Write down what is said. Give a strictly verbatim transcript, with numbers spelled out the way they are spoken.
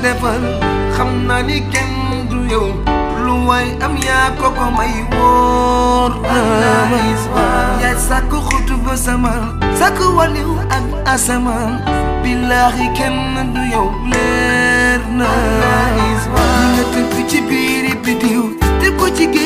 defal xam naa ni kenn du yow lu waay am yaa ko ko may wóor na yaay sàkk xutu ba samaan sàkk waliw ak asamaan billaahi kenn du yow leer na li nga tënk ci biiri bidiw te ko ci